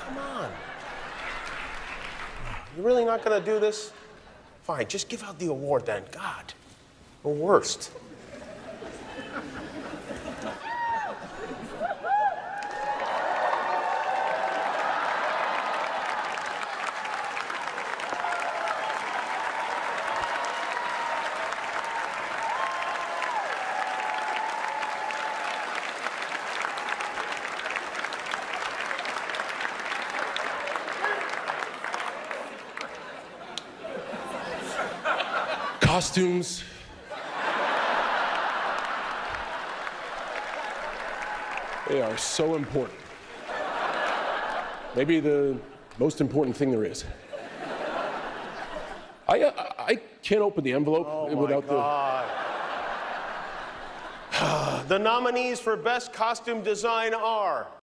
Come on. You really not gonna do this? Fine, just give out the award then. God, the worst. Costumes. They are so important. Maybe the most important thing there is. I can't open the envelope without the... The nominees for Best Costume Design are